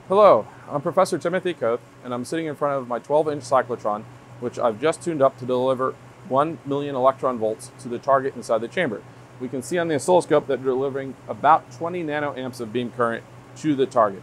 Hello, I'm Professor Timothy Koth, and I'm sitting in front of my 12-inch cyclotron, which I've just tuned up to deliver 1 million electron volts to the target inside the chamber. We can see on the oscilloscope that we're delivering about 20 nanoamps of beam current to the target.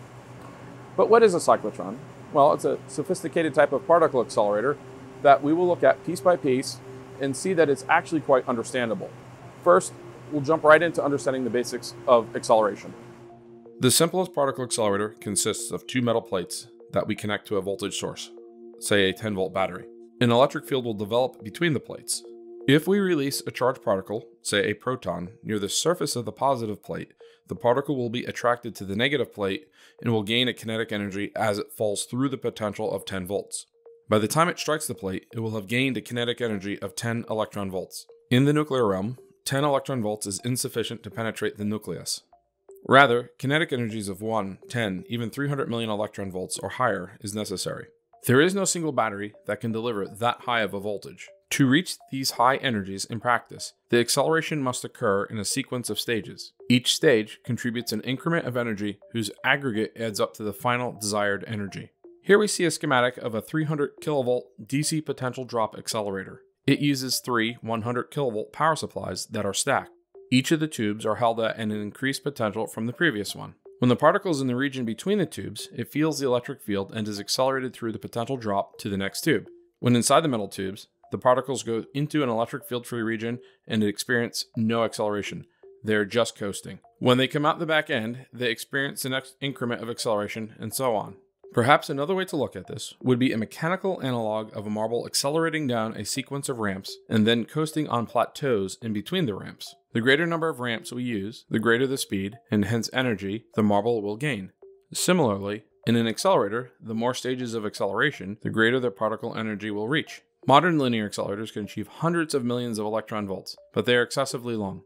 But what is a cyclotron? Well, it's a sophisticated type of particle accelerator that we will look at piece by piece and see that it's actually quite understandable. First, we'll jump right into understanding the basics of acceleration. The simplest particle accelerator consists of two metal plates that we connect to a voltage source, say a 10-volt battery. An electric field will develop between the plates. If we release a charged particle, say a proton, near the surface of the positive plate, the particle will be attracted to the negative plate and will gain a kinetic energy as it falls through the potential of 10 volts. By the time it strikes the plate, it will have gained a kinetic energy of 10 electron volts. In the nuclear realm, 10 electron volts is insufficient to penetrate the nucleus. Rather, kinetic energies of 1, 10, even 300 million electron volts or higher is necessary. There is no single battery that can deliver that high of a voltage. To reach these high energies in practice, the acceleration must occur in a sequence of stages. Each stage contributes an increment of energy whose aggregate adds up to the final desired energy. Here we see a schematic of a 300 kilovolt DC potential drop accelerator. It uses three 100 kilovolt power supplies that are stacked. Each of the tubes are held at an increased potential from the previous one. When the particle is in the region between the tubes, it feels the electric field and is accelerated through the potential drop to the next tube. When inside the metal tubes, the particles go into an electric field-free region and experience no acceleration. They're just coasting. When they come out the back end, they experience the next increment of acceleration, and so on. Perhaps another way to look at this would be a mechanical analog of a marble accelerating down a sequence of ramps and then coasting on plateaus in between the ramps. The greater number of ramps we use, the greater the speed, and hence energy, the marble will gain. Similarly, in an accelerator, the more stages of acceleration, the greater the particle energy will reach. Modern linear accelerators can achieve hundreds of millions of electron volts, but they are excessively long.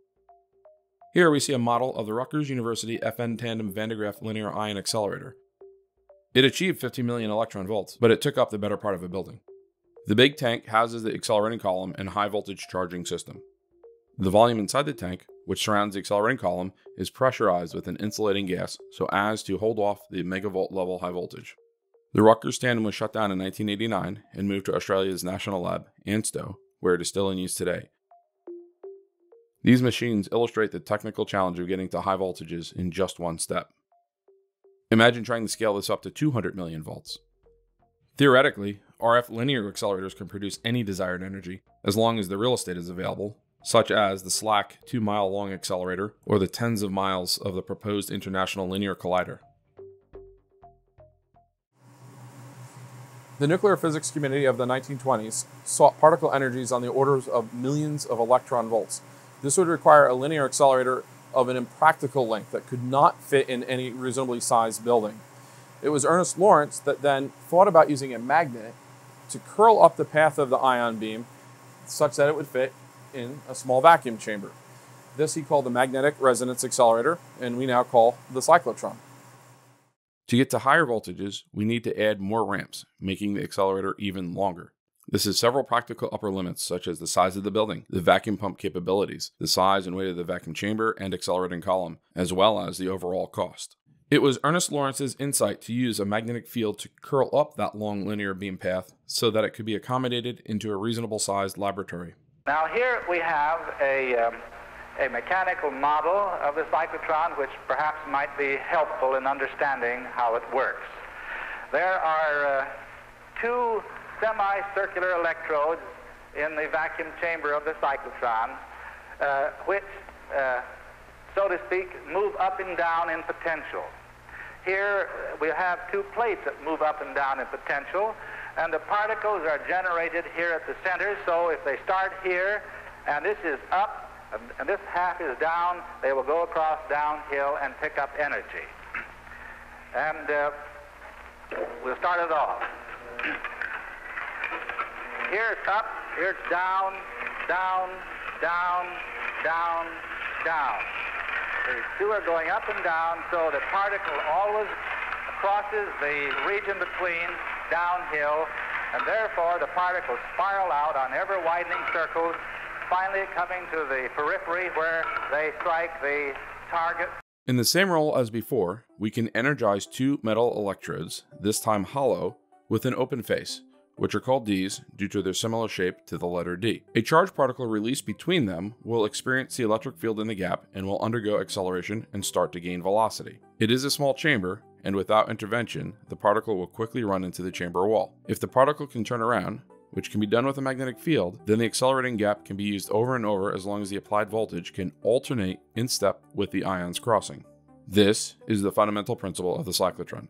Here we see a model of the Rutgers University FN Tandem Van de Graaff Linear Ion Accelerator. It achieved 50 million electron volts, but it took up the better part of a building. The big tank houses the accelerating column and high voltage charging system. The volume inside the tank, which surrounds the accelerating column, is pressurized with an insulating gas so as to hold off the megavolt level high voltage. The Rutgers tandem was shut down in 1989 and moved to Australia's national lab, ANSTO, where it is still in use today. These machines illustrate the technical challenge of getting to high voltages in just one step. Imagine trying to scale this up to 200 million volts. Theoretically, RF linear accelerators can produce any desired energy, as long as the real estate is available, such as the SLAC 2-mile-long accelerator or the tens of miles of the proposed International Linear Collider. The nuclear physics community of the 1920s sought particle energies on the orders of millions of electron volts. This would require a linear accelerator of an impractical length that could not fit in any reasonably sized building. It was Ernest Lawrence that then thought about using a magnet to curl up the path of the ion beam such that it would fit in a small vacuum chamber. This he called the magnetic resonance accelerator, and we now call the cyclotron. To get to higher voltages, we need to add more ramps, making the accelerator even longer. This has several practical upper limits, such as the size of the building, the vacuum pump capabilities, the size and weight of the vacuum chamber and accelerating column, as well as the overall cost. It was Ernest Lawrence's insight to use a magnetic field to curl up that long linear beam path so that it could be accommodated into a reasonable sized laboratory. Now here we have a mechanical model of the cyclotron which perhaps might be helpful in understanding how it works. There are two semicircular electrodes in the vacuum chamber of the cyclotron, which, so to speak, move up and down in potential. Here we have two plates that move up and down in potential, and the particles are generated here at the center, so if they start here, and this is up, and this half is down, they will go across downhill and pick up energy. And we'll start it off. Here it's up, here it's down, down, down, down, down. The two are going up and down, so the particle always crosses the region between downhill, and therefore the particles spiral out on ever-widening circles, finally coming to the periphery where they strike the target In the same role as before, we can energize two metal electrodes, this time hollow, with an open face, which are called Ds due to their similar shape to the letter D. A charged particle released between them will experience the electric field in the gap and will undergo acceleration and start to gain velocity. It is a small chamber, and without intervention, the particle will quickly run into the chamber wall. If the particle can turn around, which can be done with a magnetic field, then the accelerating gap can be used over and over as long as the applied voltage can alternate in step with the ions crossing. This is the fundamental principle of the cyclotron.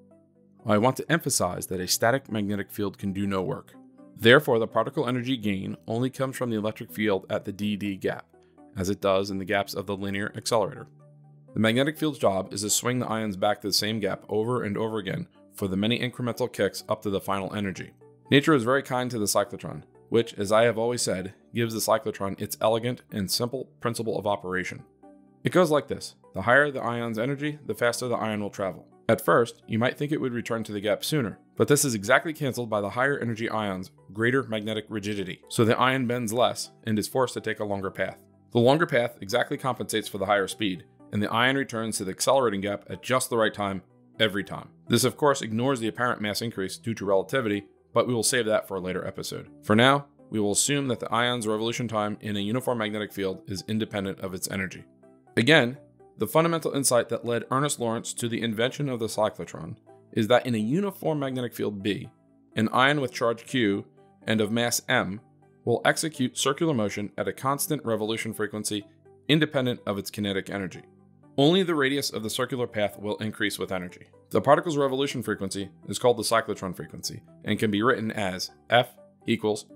I want to emphasize that a static magnetic field can do no work. Therefore, the particle energy gain only comes from the electric field at the DD gap, as it does in the gaps of the linear accelerator. The magnetic field's job is to swing the ions back to the same gap over and over again for the many incremental kicks up to the final energy. Nature is very kind to the cyclotron, which, as I have always said, gives the cyclotron its elegant and simple principle of operation. It goes like this. The higher the ion's energy, the faster the ion will travel. At first, you might think it would return to the gap sooner, but this is exactly cancelled by the higher energy ion's greater magnetic rigidity, so the ion bends less and is forced to take a longer path. The longer path exactly compensates for the higher speed, and the ion returns to the accelerating gap at just the right time, every time. This of course ignores the apparent mass increase due to relativity, but we will save that for a later episode. For now, we will assume that the ion's revolution time in a uniform magnetic field is independent of its energy. Again, the fundamental insight that led Ernest Lawrence to the invention of the cyclotron is that in a uniform magnetic field B, an ion with charge Q and of mass m will execute circular motion at a constant revolution frequency independent of its kinetic energy. Only the radius of the circular path will increase with energy. The particle's revolution frequency is called the cyclotron frequency and can be written as F equals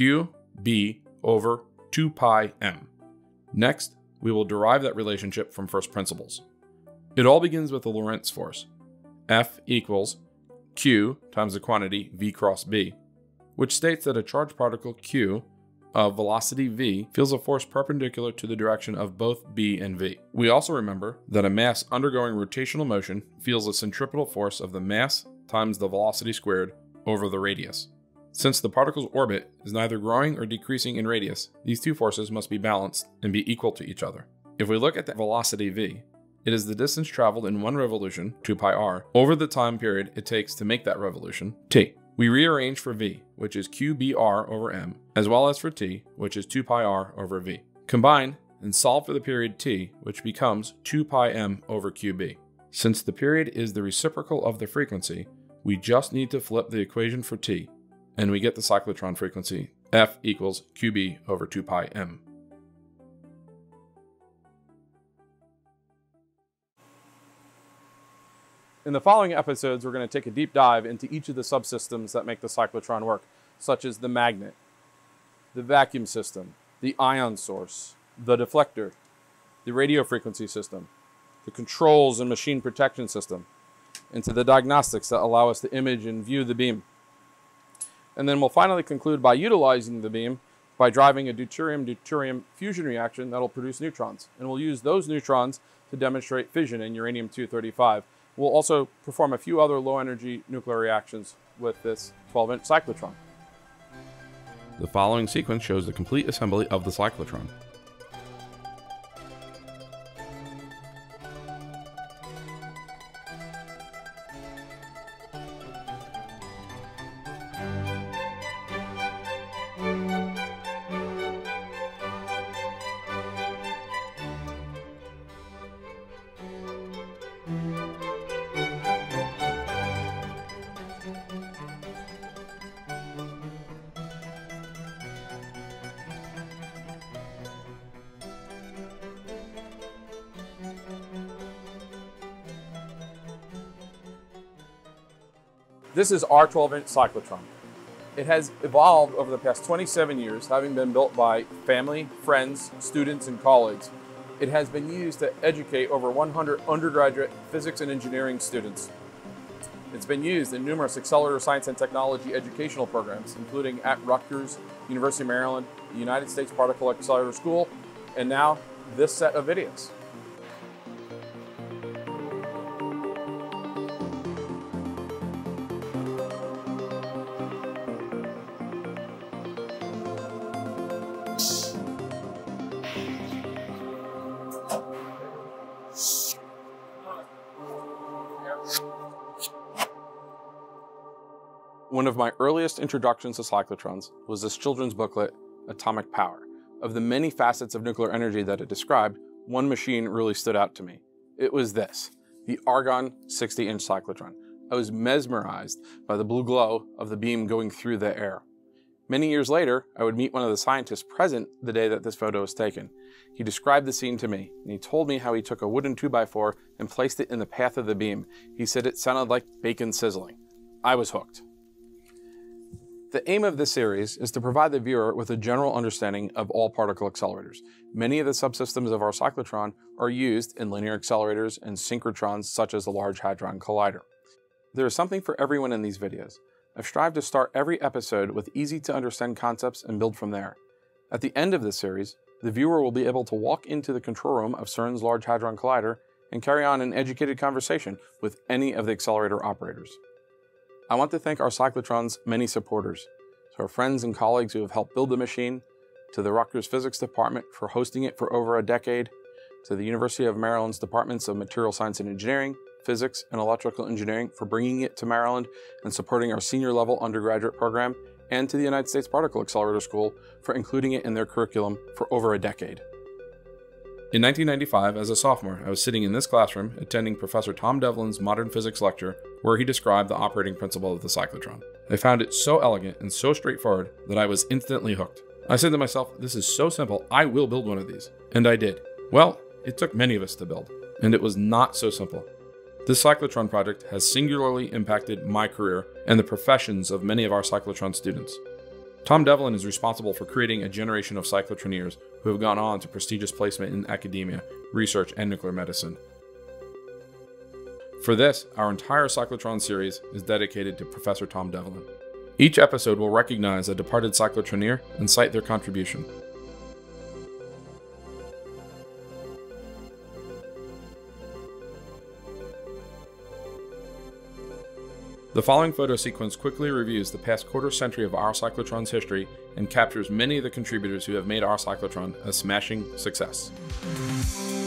QB over 2 pi m. Next, we will derive that relationship from first principles. It all begins with the Lorentz force. F equals Q times the quantity V cross B, which states that a charged particle Q of velocity V feels a force perpendicular to the direction of both B and V. We also remember that a mass undergoing rotational motion feels a centripetal force of the mass times the velocity squared over the radius. Since the particle's orbit is neither growing or decreasing in radius, these two forces must be balanced and be equal to each other. If we look at the velocity V, it is the distance traveled in one revolution, 2 pi r, over the time period it takes to make that revolution, t. We rearrange for V, which is QBr over m, as well as for t, which is 2 pi r over V. Combine and solve for the period t, which becomes 2 pi m over QB. Since the period is the reciprocal of the frequency, we just need to flip the equation for t, and we get the cyclotron frequency, F equals QB over 2 pi m. In the following episodes, we're going to take a deep dive into each of the subsystems that make the cyclotron work, such as the magnet, the vacuum system, the ion source, the deflector, the radio frequency system, the controls and machine protection system, into the diagnostics that allow us to image and view the beam. And then we'll finally conclude by utilizing the beam by driving a deuterium-deuterium fusion reaction that will produce neutrons. And we'll use those neutrons to demonstrate fission in uranium-235. We'll also perform a few other low-energy nuclear reactions with this 12-inch cyclotron. The following sequence shows the complete assembly of the cyclotron. This is our 12-inch cyclotron. It has evolved over the past 27 years, having been built by family, friends, students, and colleagues. It has been used to educate over 100 undergraduate physics and engineering students. It's been used in numerous accelerator science and technology educational programs, including at Rutgers, University of Maryland, the United States Particle Accelerator School, and now this set of videos. One of my earliest introductions to cyclotrons was this children's booklet, Atomic Power. Of the many facets of nuclear energy that it described, one machine really stood out to me. It was this, the Argon 60-inch cyclotron. I was mesmerized by the blue glow of the beam going through the air. Many years later, I would meet one of the scientists present the day that this photo was taken. He described the scene to me, and he told me how he took a wooden 2x4 and placed it in the path of the beam. He said it sounded like bacon sizzling. I was hooked. The aim of this series is to provide the viewer with a general understanding of all particle accelerators. Many of the subsystems of our cyclotron are used in linear accelerators and synchrotrons such as the Large Hadron Collider. There is something for everyone in these videos. I've strived to start every episode with easy to understand concepts and build from there. At the end of this series, the viewer will be able to walk into the control room of CERN's Large Hadron Collider and carry on an educated conversation with any of the accelerator operators. I want to thank our cyclotron's many supporters, to our friends and colleagues who have helped build the machine, to the Rutgers Physics Department for hosting it for over a decade, to the University of Maryland's Departments of Material Science and Engineering, Physics, and Electrical Engineering for bringing it to Maryland and supporting our senior level undergraduate program, and to the United States Particle Accelerator School for including it in their curriculum for over a decade. In 1995, as a sophomore, I was sitting in this classroom attending Professor Tom Devlin's modern physics lecture where he described the operating principle of the cyclotron. I found it so elegant and so straightforward that I was instantly hooked. I said to myself, this is so simple, I will build one of these. And I did. Well, it took many of us to build, and it was not so simple. This cyclotron project has singularly impacted my career and the professions of many of our cyclotron students. Tom Devlin is responsible for creating a generation of cyclotroneers who have gone on to prestigious placement in academia, research, and nuclear medicine. For this, our entire cyclotron series is dedicated to Professor Tom Devlin. Each episode will recognize a departed cyclotroneer and cite their contribution. The following photo sequence quickly reviews the past quarter century of our cyclotron's history and captures many of the contributors who have made our cyclotron a smashing success.